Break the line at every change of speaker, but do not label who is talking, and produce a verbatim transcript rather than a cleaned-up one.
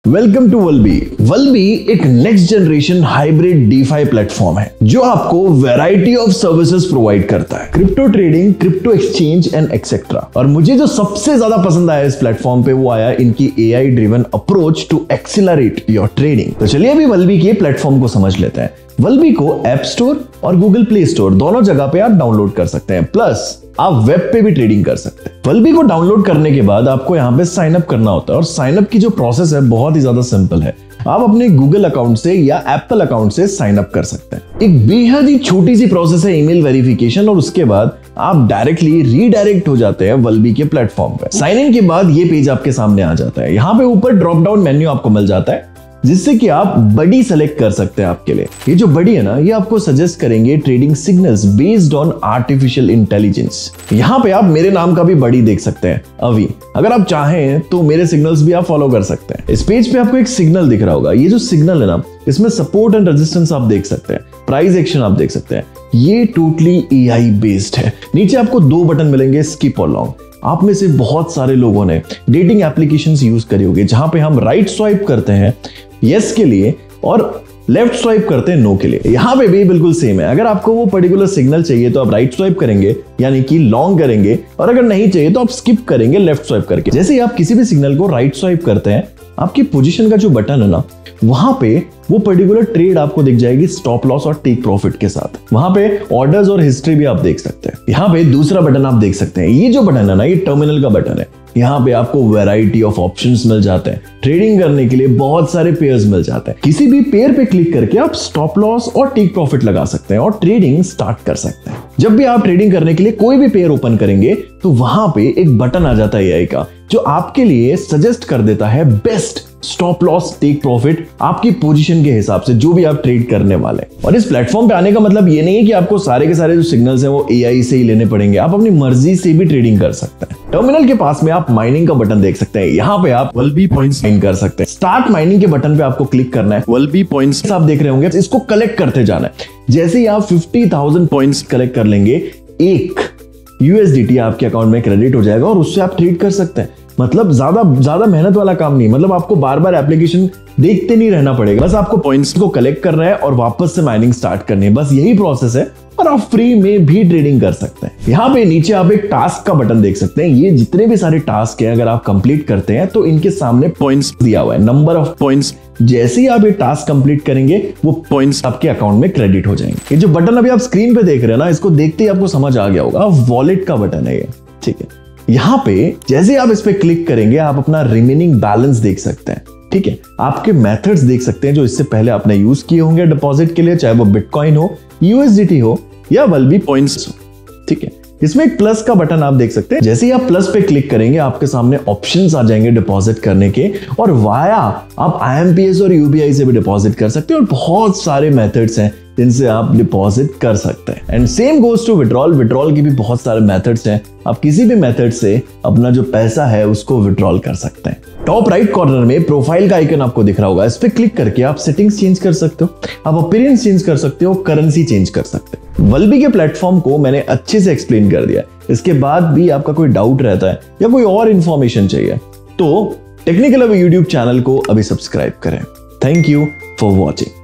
Welcome to Walbi. Walbi एक next generation hybrid DeFi platform है जो आपको वैरायटी ऑफ सर्विसेज प्रोवाइड करता है, crypto trading, crypto exchange and etcetera. और मुझे जो सबसे ज्यादा पसंद आया इस प्लेटफॉर्म पे वो आया इनकी AI driven approach to accelerate your trading. तो चलिए अभी वल्बी के प्लेटफॉर्म को समझ लेते हैं। वल्बी को ऐप स्टोर और गूगल प्ले स्टोर दोनों जगह पे आप डाउनलोड कर सकते हैं, प्लस आप वेब पे भी ट्रेडिंग कर सकते हैं। वल्बी को डाउनलोड करने के बाद आपको यहाँ पे साइन अप करना होता है और साइन अप की जो प्रोसेस है बहुत ही ज्यादा सिंपल है। आप अपने गूगल अकाउंट से या एप्पल अकाउंट से साइन अप कर सकते हैं। एक बेहद ही छोटी सी प्रोसेस है ईमेल वेरिफिकेशन और उसके बाद आप डायरेक्टली रीडायरेक्ट हो जाते हैं वल्बी के प्लेटफॉर्म पे। साइन इन के बाद ये पेज आपके सामने आ जाता है। यहाँ पे ऊपर ड्रॉप डाउन मेन्यू आपको मिल जाता है जिससे कि आप बडी सेलेक्ट कर सकते हैं आपके लिए। ये जो बडी है ना, ये आपको सजेस्ट करेंगे trading signals based on artificial intelligence. यहाँ पे आप मेरे नाम का भी बडी देख सकते हैं, अभी। अगर आप चाहें तो मेरे सिग्नल्स भी आप फॉलो कर सकते हैं। इस पेज पे आपको एक सिग्नल दिख रहा होगा। ये जो सिग्नल है ना, इसमें सपोर्ट एंड रेजिस्टेंस आप देख सकते हैं, प्राइस एक्शन आप देख सकते हैं। ये टोटली एआई बेस्ड है। नीचे आपको दो बटन मिलेंगे, स्किप और लॉन्ग। आप में से बहुत सारे लोगों ने डेटिंग एप्लीकेशंस यूज करी होगी जहां पे हम राइट स्वाइप करते हैं यस के लिए और लेफ्ट स्वाइप करते हैं नो के लिए। यहां पे भी बिल्कुल सेम है। अगर आपको वो पर्टिकुलर सिग्नल चाहिए तो आप राइट स्वाइप करेंगे यानी कि लॉन्ग करेंगे, और अगर नहीं चाहिए तो आप स्किप करेंगे लेफ्ट स्वाइप करके। जैसे ही आप किसी भी सिग्नल को राइट स्वाइप करते हैं, आपकी पोजीशन का जो बटन है ना, वहां पे वो पर्टिकुलर ट्रेड आपको दिख जाएगी स्टॉप लॉस और टेक प्रॉफिट के साथ। वहां पे ऑर्डर्स और हिस्ट्री भी आप देख सकते हैं। यहाँ पे दूसरा बटन आप देख सकते हैं। ये जो बटन है ना, ये टर्मिनल का बटन है। यहाँ पे आपको वैरायटी ऑफ ऑप्शंस मिल जाते हैं। ट्रेडिंग करने के लिए बहुत सारे पेयर्स मिल जाते हैं। किसी भी पेयर पे क्लिक करके आप स्टॉप लॉस और टेक प्रॉफिट लगा सकते हैं और ट्रेडिंग स्टार्ट कर सकते हैं। जब भी आप ट्रेडिंग करने के लिए कोई भी पेयर ओपन करेंगे तो वहां पे एक बटन आ जाता है एआई का, जो आपके लिए सजेस्ट कर देता है best stop loss take profit आपकी पोजीशन के हिसाब से, जो भी आप ट्रेड करने वाले। और इस प्लेटफॉर्म पे आने का मतलब ये नहीं है कि आपको सारे के सारे जो सिग्नल्स हैं वो एआई से ही लेने पड़ेंगे। आप अपनी मर्जी से भी ट्रेडिंग कर सकते हैं। टर्मिनल के पास में आप माइनिंग का बटन देख सकते हैं। यहाँ पे आप वल्बी पॉइंट्स माइन कर सकते हैं। स्टार्ट माइनिंग के बटन पे आपको क्लिक करना है। वल्बी पॉइंट्स आप देख रहे होंगे, इसको कलेक्ट करते जाना है। जैसे ही आप फिफ्टी थाउजेंड पॉइंट्स कलेक्ट कर लेंगे, एक यूएसडीटी आपके अकाउंट में क्रेडिट हो जाएगा और उससे आप ट्रेड कर सकते हैं। मतलब ज्यादा ज्यादा मेहनत वाला काम नहीं। मतलब आपको बार बार एप्लीकेशन देखते नहीं रहना पड़ेगा, बस आपको पॉइंट्स को कलेक्ट करना है और वापस से माइनिंग स्टार्ट करनी है। बस यही प्रोसेस है और आप फ्री में भी ट्रेडिंग कर सकते हैं। यहाँ पे नीचे आप एक टास्क का बटन देख सकते हैं। ये जितने भी सारे टास्क हैं, अगर आप कंप्लीट करते हैं तो इनके सामने पॉइंट्स दिया हुआ है, नंबर ऑफ पॉइंट्स। जैसे ही आप ये टास्क कंप्लीट करेंगे, वो पॉइंट्स आपके अकाउंट में क्रेडिट हो जाएंगे। ये जो बटन अभी आप स्क्रीन पे देख रहे हैं ना, इसको देखते ही आपको समझ आ गया होगा, वॉलेट का बटन है ये, ठीक है। यहाँ पे जैसे आप इस पे क्लिक करेंगे, आप अपना रिमेनिंग बैलेंस देख सकते हैं, ठीक है। आपके मेथड्स देख सकते हैं जो इससे पहले आपने यूज किए होंगे डिपॉजिट के लिए, चाहे वो बिटकॉइन हो, यूएसडीटी हो या वल्बी पॉइंट्स हो, ठीक है। इसमें एक प्लस का बटन आप देख सकते हैं। जैसे ही आप प्लस पे क्लिक करेंगे, आपके सामने ऑप्शंस आ जाएंगे डिपॉजिट करने के, और वाया आप आईएमपीएस और यूपीआई से भी डिपॉजिट कर सकते हैं। और बहुत सारे मेथड्स हैं जिनसे आप डिपॉजिट कर सकते हैं। And same goes to withdrawal. Withdrawal की भी बहुत सारे मेथड्स हैं। आप किसी भी मेथड से अपना जो पैसा है उसको विड्रॉल कर सकते हैं। टॉप राइट कॉर्नर में प्रोफाइल का आइकन आपको दिख रहा होगा। इस पे क्लिक करके आप सेटिंग्स चेंज कर सकते हो, आप अपीयरेंस चेंज कर सकते हो, करेंसी चेंज कर सकते हो। वल्बी के प्लेटफॉर्म को मैंने अच्छे से एक्सप्लेन कर दिया। इसके बाद भी आपका कोई डाउट रहता है या कोई और इंफॉर्मेशन चाहिए तो टेक्निकल अभी यूट्यूब चैनल को अभी सब्सक्राइब करें। Thank you for watching.